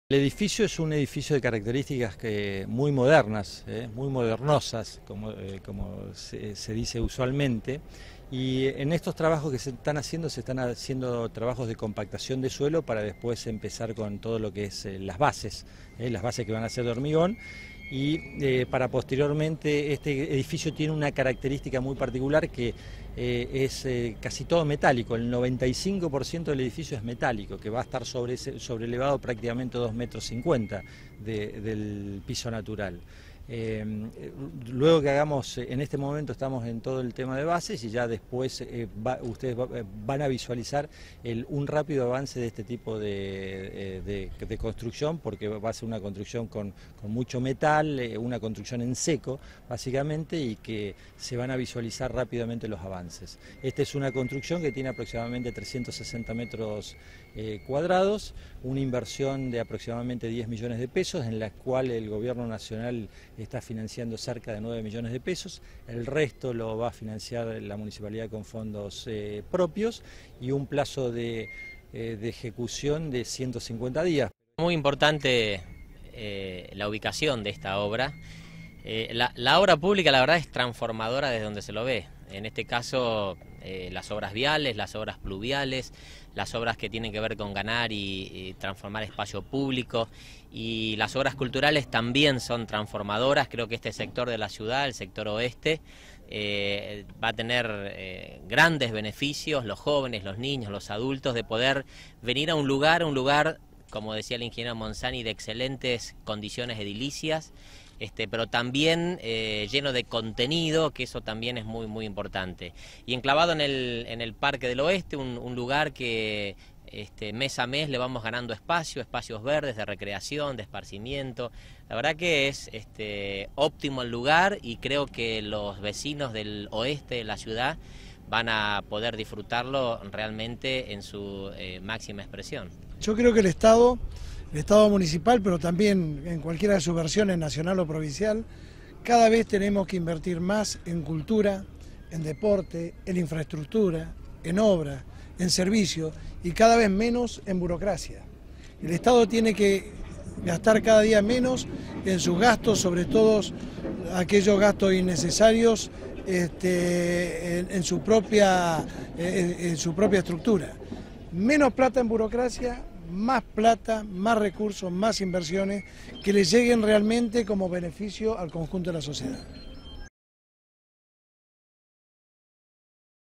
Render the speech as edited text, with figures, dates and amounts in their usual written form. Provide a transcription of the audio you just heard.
El edificio es un edificio de características muy modernas, muy modernosas, como se dice usualmente, y en estos trabajos que se están haciendo trabajos de compactación de suelo para después empezar con todo lo que es las bases que van a ser de hormigón, y para posteriormente este edificio tiene una característica muy particular que es casi todo metálico. El 95% del edificio es metálico, que va a estar sobrelevado prácticamente 2,50 m del piso natural. Luego que hagamos, en este momento estamos en todo el tema de bases y ya después ustedes van a visualizar un rápido avance de este tipo de construcción, porque va a ser una construcción con mucho metal, una construcción en seco básicamente, y que se van a visualizar rápidamente los avances. Esta es una construcción que tiene aproximadamente 360 metros cuadrados, una inversión de aproximadamente 10 millones de pesos, en la cual el gobierno nacional está financiando cerca de 9 millones de pesos, el resto lo va a financiar la municipalidad con fondos propios y un plazo de ejecución de 150 días. Muy importante la ubicación de esta obra. La obra pública, la verdad, es transformadora desde donde se lo ve. En este caso, las obras viales, las obras pluviales, las obras que tienen que ver con ganar y transformar espacio público, y las obras culturales también son transformadoras. Creo que este sector de la ciudad, el sector oeste, va a tener grandes beneficios, los jóvenes, los niños, los adultos, de poder venir a un lugar, como decía el ingeniero Monzani, de excelentes condiciones edilicias, pero también lleno de contenido, que eso también es muy importante. Y enclavado en el Parque del Oeste, un lugar que mes a mes le vamos ganando espacios verdes, de recreación, de esparcimiento. La verdad que es óptimo el lugar, y creo que los vecinos del oeste de la ciudad van a poder disfrutarlo realmente en su máxima expresión. Yo creo que el Estado municipal, pero también en cualquiera de sus versiones, nacional o provincial, cada vez tenemos que invertir más en cultura, en deporte, en infraestructura, en obra, en servicio, y cada vez menos en burocracia. El Estado tiene que gastar cada día menos en sus gastos, sobre todo aquellos gastos innecesarios en su propia estructura. Menos plata en burocracia, más plata, más recursos, más inversiones que le lleguen realmente como beneficio al conjunto de la sociedad.